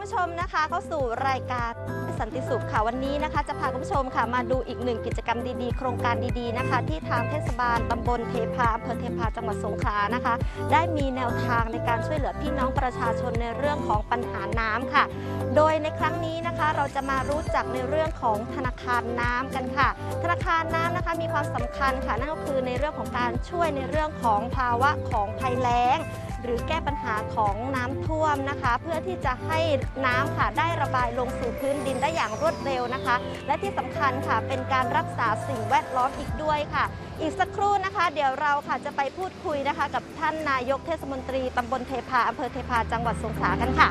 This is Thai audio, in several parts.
ผู้ชมนะคะเข้าสู่รายการสันติสุขค่ะวันนี้นะคะจะพาคุณผู้ชมค่ะมาดูอีกหนึ่งกิจกรรมดีๆโครงการดีๆนะคะที่ทางเทศบาลตำบลเทพาอำเภอเทพาจังหวัดสงขลานะคะได้มีแนวทางในการช่วยเหลือพี่น้องประชาชนในเรื่องของปัญหาน้ำค่ะโดยในครั้งนี้นะคะเราจะมารู้จักในเรื่องของธนาคารน้ำกันค่ะธนาคารน้ำนะคะมีความสำคัญค่ะนั่นก็คือในเรื่องของการช่วยในเรื่องของภาวะของภัยแล้งหรือแก้ปัญหาของน้ำท่วมนะคะเพื่อที่จะให้น้ำค่ะได้ระบายลงสู่พื้นดินได้อย่างรวดเร็วนะคะและที่สำคัญค่ะเป็นการรักษาสิ่งแวดล้อมอีกด้วยค่ะอีกสักครู่นะคะเดี๋ยวเราค่ะจะไปพูดคุยนะคะกับท่านนายกเทศมนตรีตำบลเทพาอำเภอเทพาจังหวัดสงขลากันค่ะ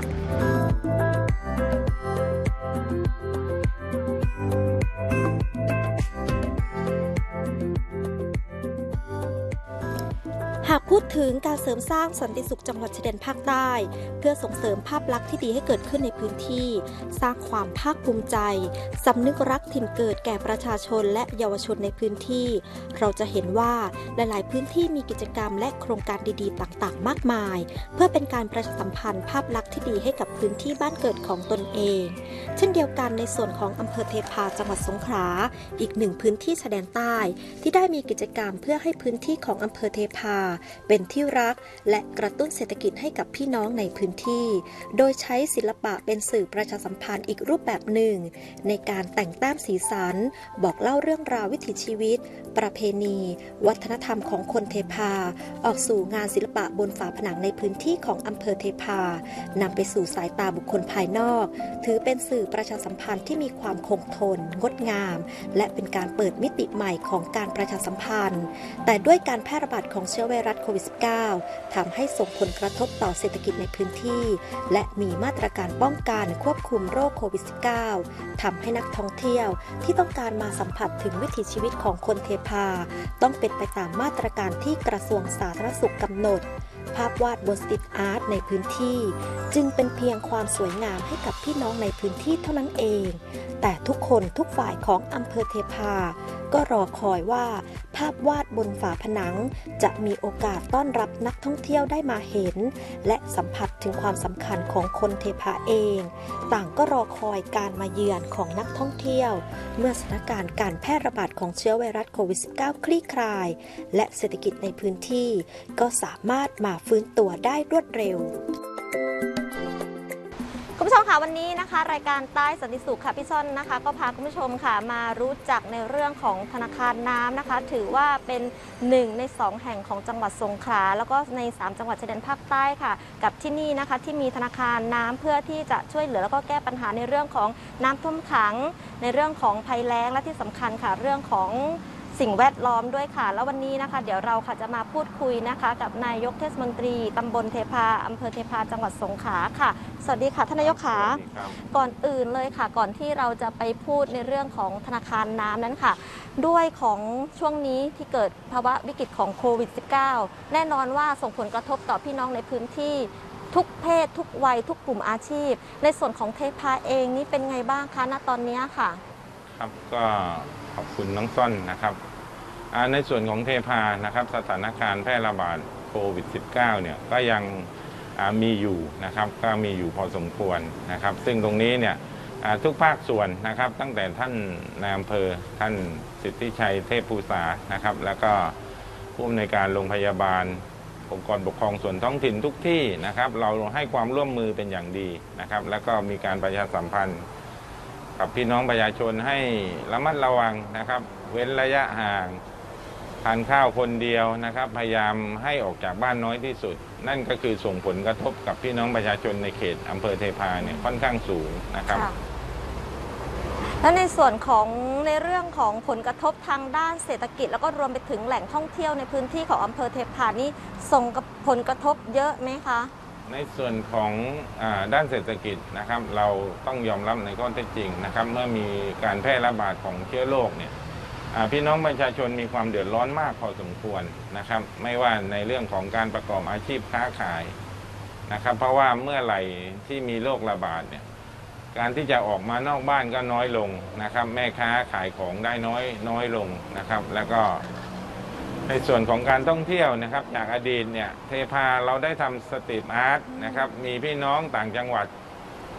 หากพูดถึงการเสริมสร้างสันติสุขจังหวัดชายแดนภาคใต้เพื่อส่งเสริมภาพลักษณ์ที่ดีให้เกิดขึ้นในพื้นที่สร้างความภาคภูมิใจสำนึกรักถิ่นเกิดแก่ประชาชนและเยาวชนในพื้นที่เราจะเห็นว่าหลายๆพื้นที่มีกิจกรรมและโครงการดีๆต่างๆมากมายเพื่อเป็นการประชาสัมพันธ์ภาพลักษณ์ที่ดีให้กับพื้นที่บ้านเกิดของตนเองเช่นเดียวกันในส่วนของอำเภอเทพาจังหวัดสงขลาอีกหนึ่งพื้นที่ชายแดนใต้ที่ได้มีกิจกรรมเพื่อให้พื้นที่ของอำเภอเทพาเป็นที่รักและกระตุ้นเศรษฐกิจให้กับพี่น้องในพื้นที่โดยใช้ศิลปะเป็นสื่อประชาสัมพันธ์อีกรูปแบบหนึ่งในการแต่งแต้มสีสันบอกเล่าเรื่องราววิถีชีวิตประเพณีวัฒนธรรมของคนเทพาออกสู่งานศิลปะบนฝาผนังในพื้นที่ของอำเภอเทพานำไปสู่สายตาบุคคลภายนอกถือเป็นสื่อประชาสัมพันธ์ที่มีความคงทนงดงามและเป็นการเปิดมิติใหม่ของการประชาสัมพันธ์แต่ด้วยการแพร่ระบาดของเชื้อไวรัสโควิด -19 ทำให้ส่งผลกระทบต่อเศรษฐกิจในพื้นที่และมีมาตรการป้องกันควบคุมโรคโควิด -19 ทำให้นักท่องเที่ยวที่ต้องการมาสัมผัสถึงวิถีชีวิตของคนเทพาต้องเป็นไปตามมาตรการที่กระทรวงสาธารณสุขกำหนดภาพวาดบนสตรีทอาร์ตในพื้นที่จึงเป็นเพียงความสวยงามให้กับพี่น้องในพื้นที่เท่านั้นเองแต่ทุกคนทุกฝ่ายของอำเภอเทพาก็รอคอยว่าภาพวาดบนฝาผนังจะมีโอกาสต้อนรับนักท่องเที่ยวได้มาเห็นและสัมผัสถึงความสำคัญของคนเทพาเองต่างก็รอคอยการมาเยือนของนักท่องเที่ยวเมื่อสถานการณ์การแพร่ระบาดของเชื้อไวรัสโควิด -19 คลี่คลายและเศรษฐกิจในพื้นที่ก็สามารถมาฟื้นตัวได้รวดเร็วคุณผู้ชมค่ะวันนี้นะคะรายการใต้สันติสุขค่ะพี่ซ่อนนะคะก็พาคุณผู้ชมค่ะมารู้จักในเรื่องของธนาคารน้ำนะคะถือว่าเป็น1ใน2แห่งของจังหวัดสงขลาแล้วก็ใน3จังหวัดชายแดนภาคใต้ค่ะกับที่นี่นะคะที่มีธนาคารน้ำเพื่อที่จะช่วยเหลือแล้วก็แก้ปัญหาในเรื่องของน้ำท่วมขังในเรื่องของภัยแล้งและที่สำคัญค่ะเรื่องของสิ่งแวดล้อมด้วยค่ะแล้ววันนี้นะคะเดี๋ยวเราค่ะจะมาพูดคุยนะคะกับนายกเทศมนตรีตำบลเทพาอำเภอเทพาจังหวัดสงขลาค่ะสวัสดีค่ะท่านนายกค่ะก่อนอื่นเลยค่ะก่อนที่เราจะไปพูดในเรื่องของธนาคารน้ำนั้นค่ะด้วยของช่วงนี้ที่เกิดภาวะวิกฤตของโควิด -19 แน่นอนว่าส่งผลกระทบต่อพี่น้องในพื้นที่ทุกเพศทุกวัยทุกกลุ่มอาชีพในส่วนของเทพาเองนี่เป็นไงบ้างคะณตอนนี้ค่ะครับก็ขอบคุณน้องส้นนะครับในส่วนของเทพานะครับสถานการณ์แพร่ระบาดโควิด -19 เนี่ยก็ยังมีอยู่นะครับก็มีอยู่พอสมควรนะครับซึ่งตรงนี้เนี่ยทุกภาคส่วนนะครับตั้งแต่ท่านนายอำเภอท่านสิทธิชัยเทพภูษานะครับแล้วก็ผู้อำนวยการโรงพยาบาลองค์กรปกครองส่วนท้องถิ่นทุกที่นะครับเราให้ความร่วมมือเป็นอย่างดีนะครับแล้วก็มีการประชาสัมพันธ์กับพี่น้องประชาชนให้ระมัดระวังนะครับเว้นระยะห่างทานข้าวคนเดียวนะครับพยายามให้ออกจากบ้านน้อยที่สุดนั่นก็คือส่งผลกระทบกับพี่น้องประชาชนในเขตอำเภอเทพาเนี่ยค่อนข้างสูงนะครับและในส่วนของในเรื่องของผลกระทบทางด้านเศรษฐกิจแล้วก็รวมไปถึงแหล่งท่องเที่ยวในพื้นที่ของอำเภอเทพานี่ส่งผลกระทบเยอะไหมคะในส่วนของด้านเศรษฐกิจนะครับเราต้องยอมรับในข้อเท็จจริงนะครับเมื่อมีการแพร่ระบาดของเชื้อโรคเนี่ยพี่น้องประชาชนมีความเดือดร้อนมากพอสมควรนะครับไม่ว่าในเรื่องของการประกอบอาชีพค้าขายนะครับเพราะว่าเมื่อไหร่ที่มีโรคระบาดเนี่ยการที่จะออกมานอกบ้านก็น้อยลงนะครับแม่ค้าขายของได้น้อยลงนะครับแล้วก็ในส่วนของการท่องเที่ยวนะครับจากอดีตเนี่ยเทพาเราได้ทำสตรีทอาร์ตนะครับมีพี่น้องต่างจังหวัด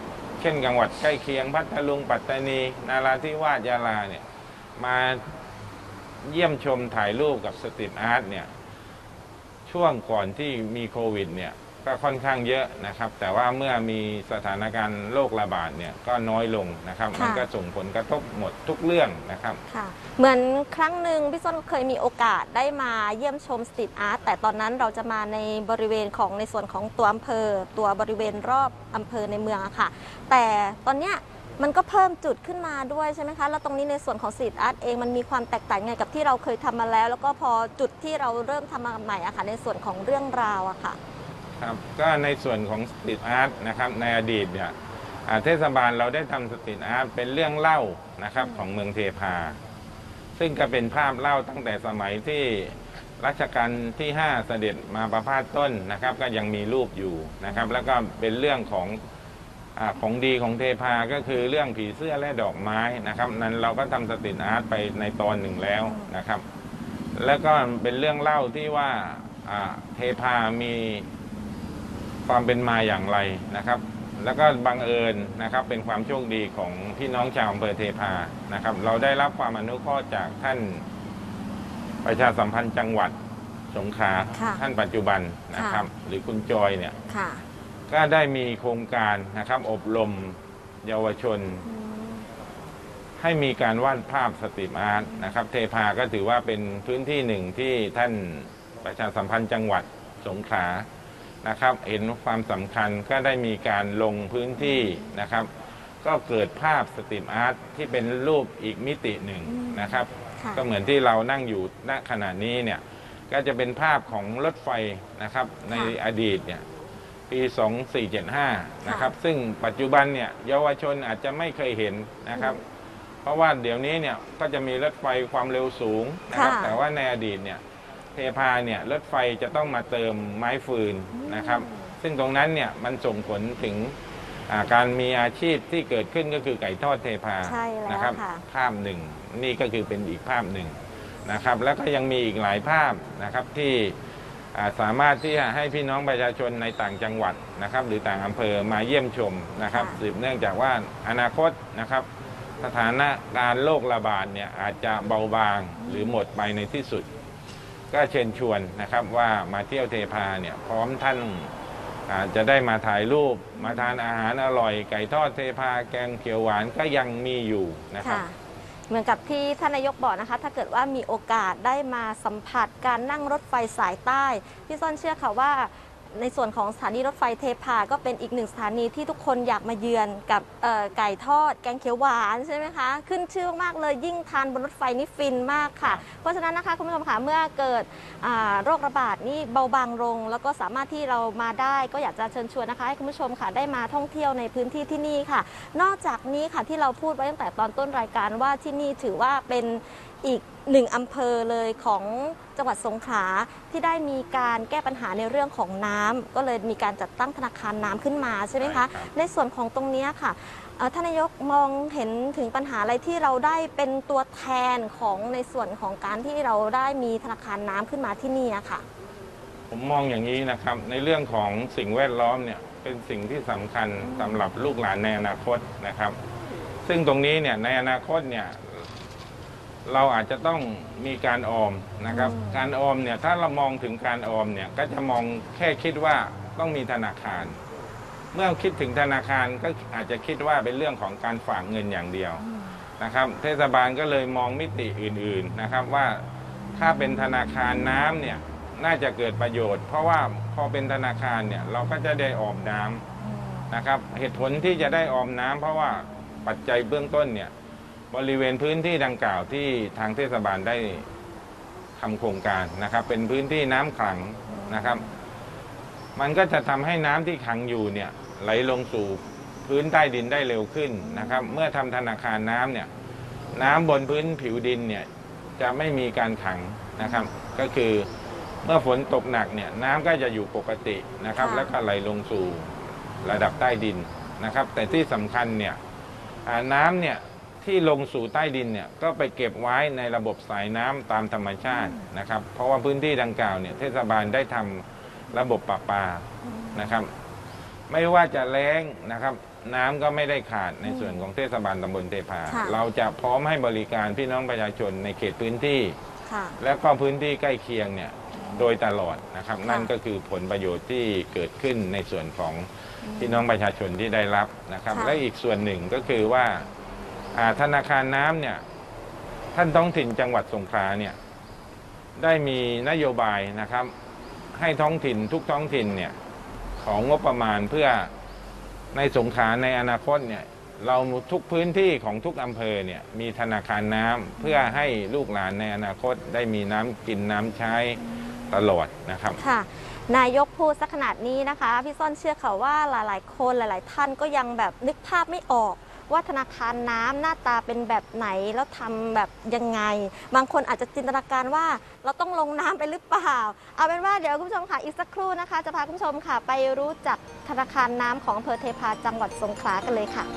ช่นจังหวัดใกล้เคียงพัทลุงปัตตานีนาราธิวาสยะลาเนี่ยมาเยี่ยมชมถ่ายรูปกับสตรีทอาร์ตเนี่ยช่วงก่อนที่มีโควิดเนี่ยก็ค่อนข้างเยอะนะครับแต่ว่าเมื่อมีสถานการณ์โรคระบาดเนี่ยก็น้อยลงนะครับมันก็ส่งผลกระทบหมดทุกเรื่องนะครับค่ะเหมือนครั้งหนึ่งพี่ส้นเคยมีโอกาสได้มาเยี่ยมชมสตรีทอาร์ตแต่ตอนนั้นเราจะมาในบริเวณของในส่วนของตัวอำเภอตัวบริเวณรอบอำเภอในเมืองอะค่ะแต่ตอนเนี้ยมันก็เพิ่มจุดขึ้นมาด้วยใช่ไหมคะแล้วตรงนี้ในส่วนของสตรีทอาร์ตเองมันมีความแตกต่างไงกับที่เราเคยทำมาแล้วก็พอจุดที่เราเริ่มทำมาใหม่อะค่ะในส่วนของเรื่องราวอะค่ะครับก็ในส่วนของสตรีทอาร์ตนะครับในอดีตเนี่ยเทศบาลเราได้ทำสตรีทอาร์ตเป็นเรื่องเล่านะครับของเมืองเทพาซึ่งก็เป็นภาพเล่าตั้งแต่สมัยที่รัชกาลที่5เสด็จมาประพาสต้นนะครับก็ยังมีรูปอยู่นะครับแล้วก็เป็นเรื่องของดีของเทพาก็คือเรื่องผีเสื้อและดอกไม้นะครับนั้นเราก็ทำสตรีทอาร์ตไปในตอนหนึ่งแล้วนะครับแล้วก็เป็นเรื่องเล่าที่ว่าเทพามีความเป็นมาอย่างไรนะครับแล้วก็บังเอิญนะครับเป็นความโชคดีของพี่น้องชาวอำเภอเทพานะครับเราได้รับความอนุเคราะห์จากท่านประชาสัมพันธ์จังหวัดสงขลาท่านปัจจุบันนะครับหรือคุณจอยเนี่ยก็ได้มีโครงการนะครับอบรมเยาวชนให้มีการวาดภาพสตรีทอาร์ตนะครับเทพาก็ถือว่าเป็นพื้นที่หนึ่งที่ท่านประชาสัมพันธ์จังหวัดสงขลานะครับเห็นความสำคัญก็ได้มีการลงพื้นที่นะครับก็เกิดภาพสตรีทอาร์ตที่เป็นรูปอีกมิติหนึ่งนะครับก็เหมือนที่เรานั่งอยู่ณขณะนี้เนี่ยก็จะเป็นภาพของรถไฟนะครับในอดีตเนี่ยปี 2475นะครับซึ่งปัจจุบันเนี่ยเยาวชนอาจจะไม่เคยเห็นนะครับเพราะว่าเดี๋ยวนี้เนี่ยก็จะมีรถไฟความเร็วสูงนะครับแต่ว่าในอดีตเนี่ยเทพาเนี่ยรถไฟจะต้องมาเติมไม้ฟืนนะครับซึ่งตรงนั้นเนี่ยมันส่งผลถึงการมีอาชีพที่เกิดขึ้นก็คือไก่ทอดเทพานะครับภาพหนึ่งนี่ก็คือเป็นอีกภาพหนึ่งนะครับแล้วก็ยังมีอีกหลายภาพนะครับที่สามารถที่จะให้พี่น้องประชาชนในต่างจังหวัดนะครับหรือต่างอำเภอมาเยี่ยมชมนะครับสืบเนื่องจากว่าอนาคตนะครับสถานการณ์โรคระบาดเนี่ยอาจจะเบาบางหรือหมดไปในที่สุดก็เชิญชวนนะครับว่ามาเที่ยวเทพาเนี่ยพร้อมท่านจะได้มาถ่ายรูปมาทานอาหารอร่อยไก่ทอดเทพาแกงเขียวหวานก็ยังมีอยู่นะครับเหมือนกับที่ท่านนายกบอกนะคะถ้าเกิดว่ามีโอกาสได้มาสัมผัสการนั่งรถไฟสายใต้พี่ส้นเชื่อค่ะว่าในส่วนของสถานีรถไฟเทพาก็เป็นอีกหนึ่งสถานีที่ทุกคนอยากมาเยือนกับไก่ทอดแกงเขียวหวานใช่ไหมคะขึ้นชื่อมากเลยยิ่งทานบนรถไฟนี่ฟินมากค่ะเพราะฉะนั้นนะคะคุณผู้ชมค่ะเมื่อเกิดโรคระบาดนี่เบาบางลงแล้วก็สามารถที่เรามาได้ก็อยากจะเชิญชวนนะคะให้คุณผู้ชมค่ะได้มาท่องเที่ยวในพื้นที่ที่นี่ค่ะนอกจากนี้ค่ะที่เราพูดไว้ตั้งแต่ตอนต้นรายการว่าที่นี่ถือว่าเป็นอีกหนึ่งอำเภอเลยของจังหวัดสงขลาที่ได้มีการแก้ปัญหาในเรื่องของน้ำก็เลยมีการจัดตั้งธนาคารน้ำขึ้นมาใช่ไหมคะในส่วนของตรงนี้ค่ะท่านนายกมองเห็นถึงปัญหาอะไรที่เราได้เป็นตัวแทนของในส่วนของการที่เราได้มีธนาคารน้ำขึ้นมาที่นี่ค่ะผมมองอย่างนี้นะครับในเรื่องของสิ่งแวดล้อมเนี่ยเป็นสิ่งที่สำคัญสำหรับลูกหลานในอนาคตนะครับซึ่งตรงนี้เนี่ยในอนาคตเนี่ยเราอาจจะต้องมีการออมนะครับการออมเนี่ยถ้าเรามองถึงการออมเนี่ยก็จะมองแค่คิดว่าต้องมีธนาคารเมื่อคิดถึงธนาคารก็อาจจะคิดว่าเป็นเรื่องของการฝากเงินอย่างเดียวนะครับเทศบาลก็เลยมองมิติอื่นๆนะครับว่าถ้าเป็นธนาคารน้ำเนี่ยน่าจะเกิดประโยชน์เพราะว่าพอเป็นธนาคารเนี่ยเราก็จะได้ออมน้ำนะครับเหตุผลที่จะได้ออมน้ำเพราะว่าปัจจัยเบื้องต้นเนี่ยบริเวณพื้นที่ดังกล่าวที่ทางเทศบาลได้ทำโครงการนะครับเป็นพื้นที่น้ำขังนะครับมันก็จะทำให้น้ำที่ขังอยู่เนี่ยไหลลงสู่พื้นใต้ดินได้เร็วขึ้นนะครับเมื่อทำธนาคารน้ำเนี่ยน้ำบนพื้นผิวดินเนี่ยจะไม่มีการขังนะครับก็คือเมื่อฝนตกหนักเนี่ยน้ำก็จะอยู่ปกตินะครับแล้วก็ไหลลงสู่ระดับใต้ดินนะครับแต่ที่สำคัญเนี่ยน้ำเนี่ยที่ลงสู่ใต้ดินเนี่ยก็ไปเก็บไว้ในระบบสายน้ำตามธรรมชาตินะครับเพราะว่าพื้นที่ดังกล่าวเนี่ยเทศบาลได้ทำระบบประปานะครับไม่ว่าจะแล้งนะครับน้ำก็ไม่ได้ขาดในส่วนของเทศบาลตำบลเทพาค่ะเราจะพร้อมให้บริการพี่น้องประชาชนในเขตพื้นที่ค่ะและก็พื้นที่ใกล้เคียงเนี่ยโดยตลอดนะครับค่ะนั่นก็คือผลประโยชน์ที่เกิดขึ้นในส่วนของพี่น้องประชาชนที่ได้รับนะครับค่ะและอีกส่วนหนึ่งก็คือว่าธนาคารน้ำเนี่ยท่านท้องถิ่นจังหวัดสงขลาเนี่ยได้มีนโยบายนะครับ ให้ท้องถิ่นทุกท้องถิ่นเนี่ยของงบประมาณเพื่อในสงขลาในอนาคตเนี่ยเราทุกพื้นที่ของทุกอำเภอเนี่ยมีธนาคารน้ำเพื่อให้ลูกหลานในอนาคตได้มีน้ำกินน้ำใช้ตลอดนะครับค่ะ นายกพูดสักขนาดนี้นะคะพี่ส้นเชื่อค่ะว่าหลายๆคนหลายๆท่านก็ยังแบบนึกภาพไม่ออกว่าธนาคารน้ำหน้าตาเป็นแบบไหนแล้วทำแบบยังไง บางคนอาจจะจินตนาการว่าเราต้องลงน้ำไปหรือเปล่า เอาเป็นว่าเดี๋ยวคุณผู้ชมค่ะอีกสักครู่นะคะ จะพาคุณผู้ชมค่ะไปรู้จักธนาคารน้ำของอำเภอเทพาจังหวัดสงขลากันเลยค่ะ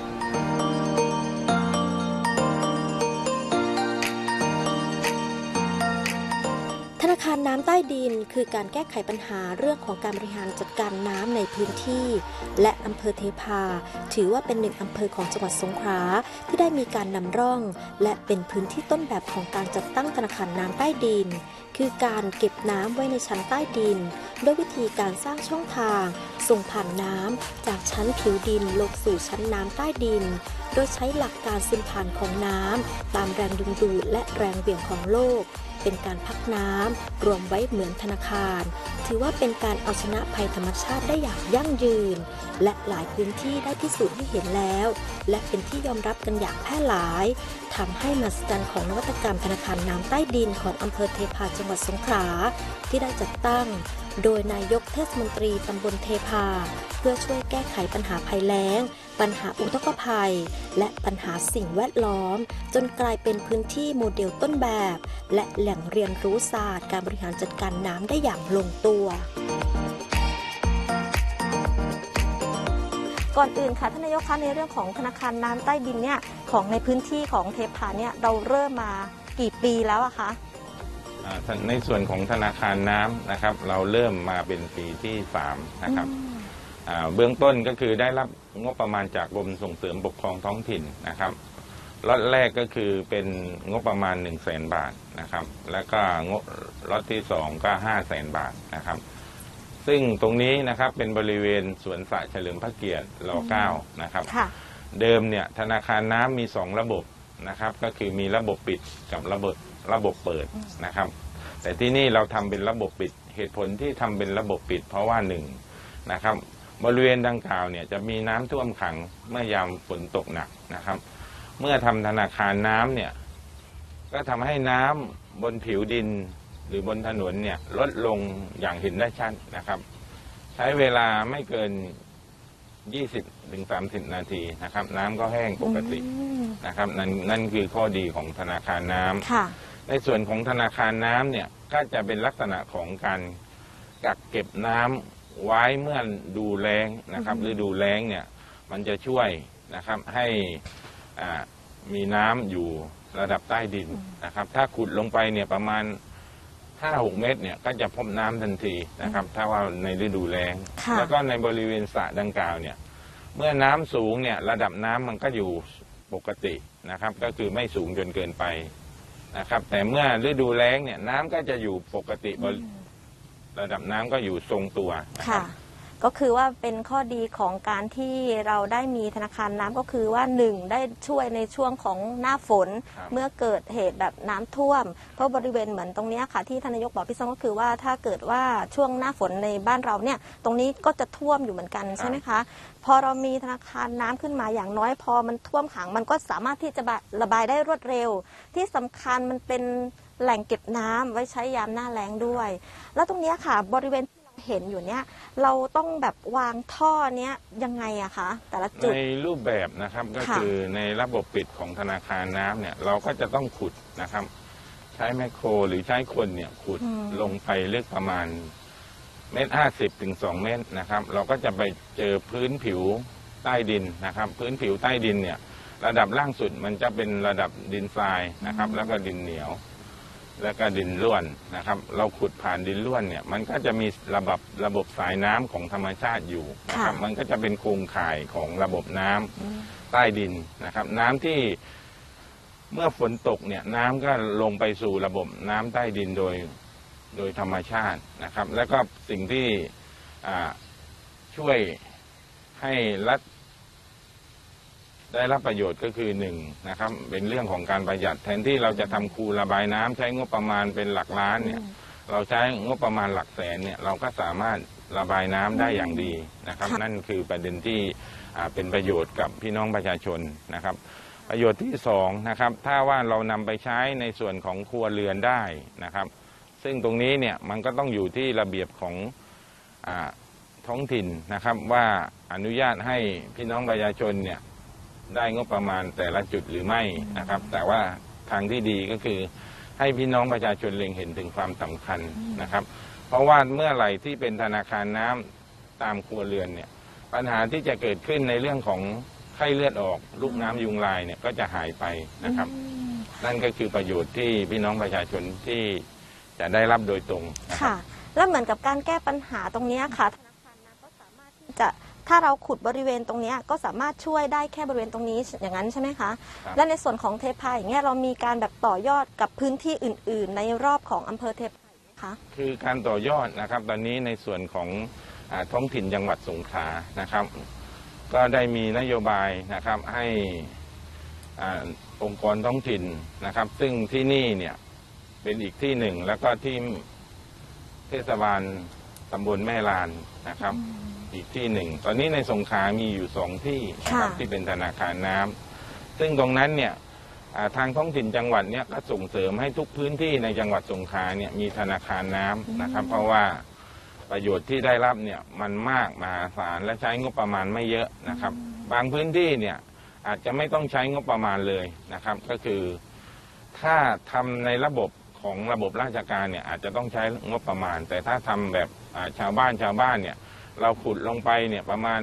ธนาคารน้ำใต้ดินคือการแก้ไขปัญหาเรื่องของการบริหารจัดการน้ำในพื้นที่ และอำเภอเทพาถือว่าเป็นหนึ่งอำเภอของจังหวัดสงขลาที่ได้มีการนำร่อง และเป็นพื้นที่ต้นแบบของการจัดตั้งธนาคารน้ำใต้ดิน คือการเก็บน้ำไว้ในชั้นใต้ดินด้วยวิธีการสร้างช่องทางส่งผ่านน้ำจากชั้นผิวดินลงสู่ชั้นน้ำใต้ดิน โดยใช้หลักการซึมผ่านของน้ำตามแรงดึงดูดและแรงเหวี่ยงของโลก เป็นการพักน้ำรวมไว้เหมือนธนาคาร ถือว่าเป็นการเอาชนะภัยธรรมชาติได้อย่างยั่งยืน และหลายพื้นที่ได้พิสูจน์ให้เห็นแล้ว และเป็นที่ยอมรับกันอย่างแพร่หลายทำให้มหัศจรรย์ของนวัตกรรมธนาคารน้ำใต้ดินของอำเภอเทพาจังหวัดสงขลาที่ได้จัดตั้ง โดยนายกเทศมนตรีตำบลเทพาเพื่อช่วยแก้ไขปัญหาภัยแล้ง ปัญหาอุทกภัย และปัญหาสิ่งแวดล้อม จนกลายเป็นพื้นที่โมเดลต้นแบบ และแหล่งเรียนรู้ศาสตร์การบริหารจัดการน้ำได้อย่างลงตัว ก่อนอื่นค่ะท่านนายกคะในเรื่องของธนาคารน้ำใต้ดินเนี่ยของในพื้นที่ของเทพาเนี่ยเราเริ่มมากี่ปีแล้วอะคะในส่วนของธนาคารน้ำนะครับเราเริ่มมาเป็นปีที่3นะครับเบื้องต้นก็คือได้รับงบประมาณจากกรมส่งเสริมปกครองท้องถิ่นนะครับล็อตแรกก็คือเป็นงบประมาณ 100,000 บาทนะครับแล้วก็งบล็อตที่2ก็500,000 บาทนะครับซึ่งตรงนี้นะครับเป็นบริเวณสวนสระเฉลิมพระเกียรติร9นะครับเดิมเนี่ยธนาคารน้ำมี2ระบบนะครับก็คือมีระบบปิดกับระบบเปิดนะครับแต่ที่นี่เราทำเป็นระบบปิดเหตุผลที่ทำเป็นระบบปิดเพราะว่า1นะครับบริเวณดังกล่าวเนี่ยจะมีน้ำท่วมขังเมื่อยามฝนตกหนักนะครับเมื่อทำธนาคารน้ำเนี่ยก็ทำให้น้ำบนผิวดินหรือบนถนนเนี่ยลดลงอย่างเห็นได้ชัดนะครับใช้เวลาไม่เกิน 20-30 นาทีนะครับน้ำก็แห้งปกตินะครับนั่นคือข้อดีของธนาคารน้ำในส่วนของธนาคารน้ำเนี่ยก็จะเป็นลักษณะของการกักเก็บน้ำไว้เมื่อดูแล้งนะครับฤดูแล้งเนี่ยมันจะช่วยนะครับให้มีน้ำอยู่ระดับใต้ดินนะครับถ้าขุดลงไปเนี่ยประมาณ 5-6 เมตรเนี่ยก็จะพบน้ำทันทีนะครับถ้าว่าในฤดูแล้งแล้วก็ในบริเวณสระดังกล่าวเนี่ยเมื่อน้ำสูงเนี่ยระดับน้ำมันก็อยู่ปกตินะครับก็คือไม่สูงจนเกินไปนะครับแต่เมื่อฤดูแล้งเนี่ยน้ำก็จะอยู่ปกติระดับน้ำก็อยู่ทรงตัวนะครับก็คือว่าเป็นข้อดีของการที่เราได้มีธนาคารน้ำก็คือว่า1ได้ช่วยในช่วงของหน้าฝนเมื่อเกิดเหตุแบบน้ำท่วมเพราะบริเวณเหมือนตรงนี้ค่ะที่ท่านนายกบอกพี่ส้มก็คือว่าถ้าเกิดว่าช่วงหน้าฝนในบ้านเราเนี่ยตรงนี้ก็จะท่วมอยู่เหมือนกันใช่ไหมคะพอเรามีธนาคารน้ำขึ้นมาอย่างน้อยพอมันท่วมขังมันก็สามารถที่จะระบายได้รวดเร็วที่สำคัญมันเป็นแหล่งเก็บน้ำไว้ใช้ยามหน้าแล้งด้วยแล้วตรงนี้ค่ะบริเวณเห็นอยู่เนี่ยเราต้องแบบวางท่อเนี้ยยังไงอะคะแต่ละจุดในรูปแบบนะครับก็คือในระบบปิดของธนาคารน้ำเนี่ยเราก็จะต้องขุดนะครับใช้แมคโครหรือใช้คนเนี่ยขุดลงไปลึกประมาณ1.50 ถึง 2 เมตรนะครับเราก็จะไปเจอพื้นผิวใต้ดินนะครับพื้นผิวใต้ดินเนี่ยระดับล่างสุดมันจะเป็นระดับดินทรายนะครับแล้วก็ดินเหนียวแล้วก็ดินร่วนนะครับ เราขุดผ่านดินร่วนเนี่ยมันก็จะมีระบบสายน้ำของธรรมชาติอยู่นะครับมันก็จะเป็นโครงข่ายของระบบน้ำใต้ดินนะครับน้ำที่เมื่อฝนตกเนี่ยน้ำก็ลงไปสู่ระบบน้ำใต้ดินโดยธรรมชาตินะครับแล้วก็สิ่งที่ช่วยให้รัฐได้รับประโยชน์ก็คือ1นะครับเป็นเรื่องของการประหยัดแทนที่เราจะทำคูระบายน้ำใช้งบประมาณเป็นหลักล้านเนี่ยเราใช้งบประมาณหลักแสนเนี่ยเราก็สามารถระบายน้ำได้อย่างดีนะครับนั่นคือประเด็นที่เป็นประโยชน์กับพี่น้องประชาชนนะครับประโยชน์ที่2นะครับถ้าว่าเรานำไปใช้ในส่วนของครัวเรือนได้นะครับซึ่งตรงนี้เนี่ยมันก็ต้องอยู่ที่ระเบียบของท้องถิ่นนะครับว่าอนุญาตให้พี่น้องประชาชนเนี่ยได้งบประมาณแต่ละจุดหรือไม่นะครับแต่ว่าทางที่ดีก็คือให้พี่น้องประชาชนเล็งเห็นถึงความสำคัญนะครับเพราะว่าเมื่อไหร่ที่เป็นธนาคารน้ำตามครัวเรือนเนี่ยปัญหาที่จะเกิดขึ้นในเรื่องของไข้เลือดออกลูกน้ำยุงลายเนี่ยก็จะหายไปนะครับนั่นก็คือประโยชน์ที่พี่น้องประชาชนที่จะได้รับโดยตรงค่ะแล้วเหมือนกับการแก้ปัญหาตรงนี้ค่ะธนาคารน้ำก็สามารถที่จะถ้าเราขุดบริเวณตรงนี้ก็สามารถช่วยได้แค่บริเวณตรงนี้อย่างนั้นใช่ไหมคะและในส่วนของเทพาอย่างเงี้ยเรามีการแบบต่อยอดกับพื้นที่อื่นๆในรอบของอำเภอเทพาไหมคะคือการต่อยอดนะครับตอนนี้ในส่วนของท้องถิ่นจังหวัดสงขลานะครับก็ได้มีนโยบายนะครับให้องค์กรท้องถิ่นนะครับซึ่งที่นี่เนี่ยเป็นอีกที่หนึ่งแล้วก็ที่เทศบาลตำบลแม่ลานนะครับอีกที่หนึ่งตอนนี้ในสงขลามีอยู่2ที่นะครับที่เป็นธนาคารน้ำซึ่งตรงนั้นเนี่ยทางท้องถิ่นจังหวัดเนี่ยก็ส่งเสริมให้ทุกพื้นที่ในจังหวัดสงขลาเนี่ยมีธนาคารน้ำนะครับเพราะว่าประโยชน์ที่ได้รับเนี่ยมันมากมหาศาลและใช้งบประมาณไม่เยอะนะครับบางพื้นที่เนี่ยอาจจะไม่ต้องใช้งบประมาณเลยนะครับก็คือถ้าทำในระบบของระบบราชการเนี่ยอาจจะต้องใช้งบประมาณแต่ถ้าทำแบบชาวบ้านเนี่ยเราขุดลงไปเนี่ยประมาณ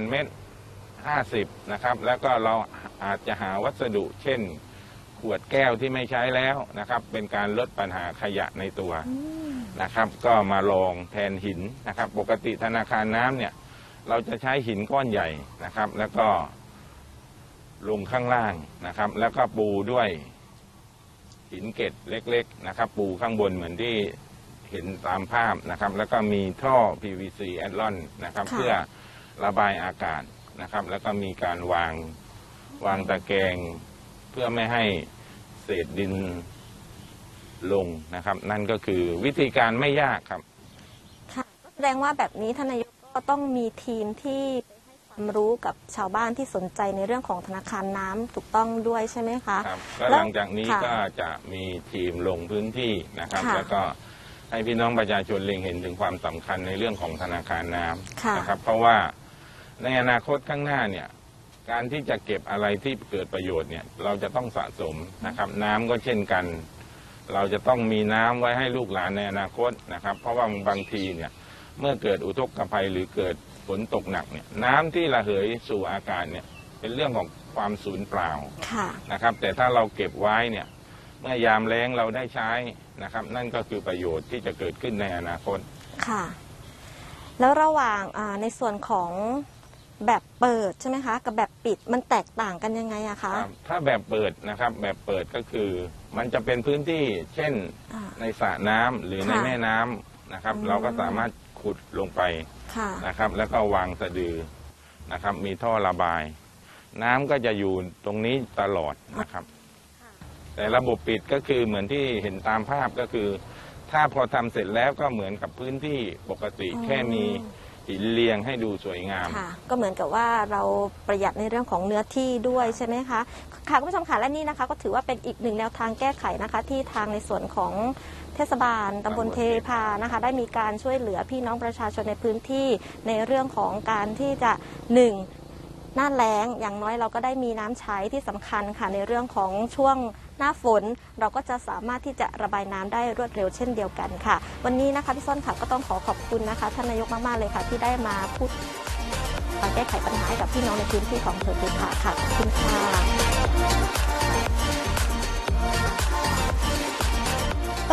1.50 นะครับแล้วก็เราอาจจะหาวัสดุเช่นขวดแก้วที่ไม่ใช้แล้วนะครับเป็นการลดปัญหาขยะในตัวนะครับก็มาลองแทนหินนะครับปกติธนาคารน้ำเนี่ยเราจะใช้หินก้อนใหญ่นะครับแล้วก็ลงข้างล่างนะครับแล้วก็ปูด้วยหินเกล็ดเล็กๆนะครับปูข้างบนเหมือนที่เห็นตามภาพนะครับแล้วก็มีท่อ PVC แอดลอนนะครับเพื่อระบายอากาศนะครับแล้วก็มีการวางตะแกรงเพื่อไม่ให้เศษดินลงนะครับนั่นก็คือวิธีการไม่ยากครับค่ะแสดงว่าแบบนี้ท่านนายกก็ต้องมีทีมที่ให้ความรู้กับชาวบ้านที่สนใจในเรื่องของธนาคารน้ำถูกต้องด้วยใช่ไหมคะครับแล้วหลังจากนี้ก็จะมีทีมลงพื้นที่นะครับแล้วก็ให้พี่น้องประชาชนเล็งเห็นถึงความสำคัญในเรื่องของธนาคารน้ำนะครับเพราะว่าในอนาคตข้างหน้าเนี่ยการที่จะเก็บอะไรที่เกิดประโยชน์เนี่ยเราจะต้องสะสมนะครับน้ำก็เช่นกันเราจะต้องมีน้ำไว้ให้ลูกหลานในอนาคตนะครับเพราะว่าบางทีเนี่ยเมื่อเกิดอุทกภัยหรือเกิดฝนตกหนักเนี่ยน้ำที่ระเหยสู่อากาศเนี่ยเป็นเรื่องของความสูญเปล่านะครับแต่ถ้าเราเก็บไว้เนี่ยเมื่อยามแล้งเราได้ใช้นะครับนั่นก็คือประโยชน์ที่จะเกิดขึ้นในอนาคตค่ะแล้วระหว่างในส่วนของแบบเปิดใช่ไหมคะกับแบบปิดมันแตกต่างกันยังไงอะคะถ้าแบบเปิดนะครับแบบเปิดก็คือมันจะเป็นพื้นที่เช่นในสระน้ำหรือในแม่น้ำนะครับเราก็สามารถขุดลงไปนะครับแล้วก็วางสะดือนะครับมีท่อระบายน้ำก็จะอยู่ตรงนี้ตลอดนะครับแต่ระบบปิดก็คือเหมือนที่เห็นตามภาพก็คือถ้าพอทำเสร็จแล้วก็เหมือนกับพื้นที่ปกติแค่มีหินเรียงให้ดูสวยงามก็เหมือนกับว่าเราประหยัดในเรื่องของเนื้อที่ด้วยใช่ไหมคะค่ะคุณผู้ชมค่ะและนี่นะคะก็ถือว่าเป็นอีกหนึ่งแนวทางแก้ไขนะคะที่ทางในส่วนของเทศบาลตำบลเทพานะคะได้มีการช่วยเหลือพี่น้องประชาชนในพื้นที่ในเรื่องของการที่จะหน้าแล้งอย่างน้อยเราก็ได้มีน้ำใช้ที่สำคัญค่ะในเรื่องของช่วงหน้าฝนเราก็จะสามารถที่จะระบายน้ำได้รวดเร็วเช่นเดียวกันค่ะวันนี้นะคะพี่ส้นค่ะก็ต้องขอบคุณนะคะท่านนายกมากๆเลยค่ะที่ได้มาพูดการแก้ไขปัญหาให้กับพี่น้องในพื้นที่ของอำเภอเทพาค่ะขอบคุณค่ะประโยชน์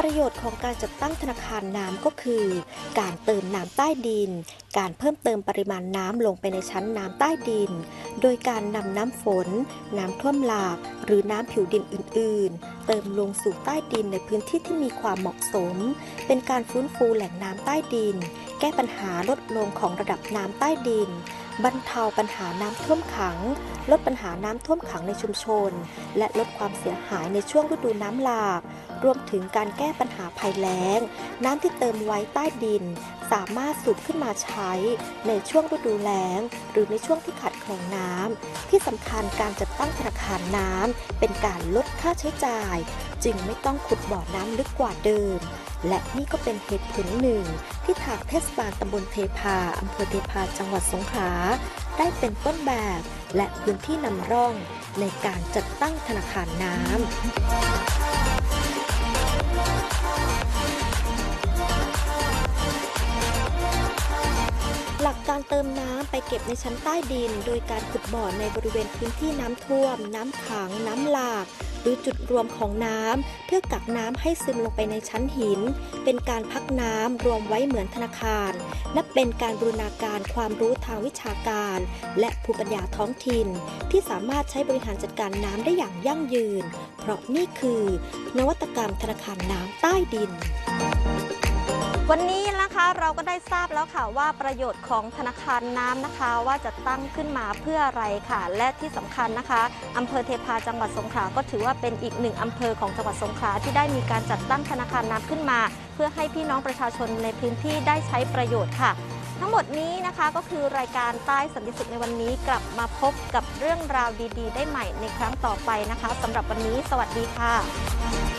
ของการจัดตั้งธนาคารน้ำก็คือ การเติมน้ำใต้ดิน การเพิ่มเติมปริมาณน้ำลงไปในชั้นน้ำใต้ดิน โดยการนำน้ำฝน น้ำท่วมหลากหรือน้ำผิวดินอื่นๆ เติมลงสู่ใต้ดินในพื้นที่ที่มีความเหมาะสม เป็นการฟื้นฟูแหล่งน้ำใต้ดิน แก้ปัญหาลดลงของระดับน้ำใต้ดิน บรรเทาปัญหาน้ำท่วมขัง ลดปัญหาน้ำท่วมขังในชุมชน และลดความเสียหายในช่วงฤดูน้ำหลาก รวมถึงการแก้ปัญหาภัยแล้ง น้ำที่เติมไว้ใต้ดิน สามารถสูบขึ้นมาใช้ในช่วงฤดูแล้ง หรือในช่วงที่ขาดแคลนน้ำ ที่สำคัญการจัดตั้งธนาคารน้ำเป็นการลดค่าใช้จ่าย จึงไม่ต้องขุดบ่อน้ำลึกกว่าเดิม และนี่ก็เป็นเหตุผลหนึ่งที่ทางเทศบาลตำบลเทพาอำเภอเทพาจังหวัดสงขลาได้เป็นต้นแบบและพื้นที่นำร่องในการจัดตั้งธนาคารน้ำ หลักการเติมน้ำไปเก็บในชั้นใต้ดิน โดยการขุดบ่อในบริเวณพื้นที่น้ำท่วม น้ำขัง น้ำหลาก หรือจุดรวมของน้ำเพื่อกักน้ำให้ซึมลงไปในชั้นหิน เป็นการพักน้ำรวมไว้เหมือนธนาคารนับเป็นการบูรณาการความรู้ทางวิชาการ และภูมิปัญญาท้องถิ่น ที่สามารถใช้บริหารจัดการน้ำได้อย่างยั่งยืน เพราะนี่คือนวัตกรรมธนาคารน้ำใต้ดิน วันนี้นะคะเราก็ได้ทราบแล้วค่ะว่าประโยชน์ของธนาคารน้ำนะคะว่าจะตั้งขึ้นมาเพื่ออะไรค่ะและที่สำคัญนะคะอำเภอเทพาจังหวัดสงขลาก็ถือว่าเป็นอีกหนึ่งอำเภอของจังหวัดสงขลาที่ได้มีการจัดตั้งธนาคารน้ำขึ้นมาเพื่อให้พี่น้องประชาชนในพื้นที่ได้ใช้ประโยชน์ค่ะทั้งหมดนี้นะคะก็คือรายการใต้สันติสุขในวันนี้กลับมาพบกับเรื่องราวดีๆได้ใหม่ในครั้งต่อไปนะคะสำหรับวันนี้สวัสดีค่ะ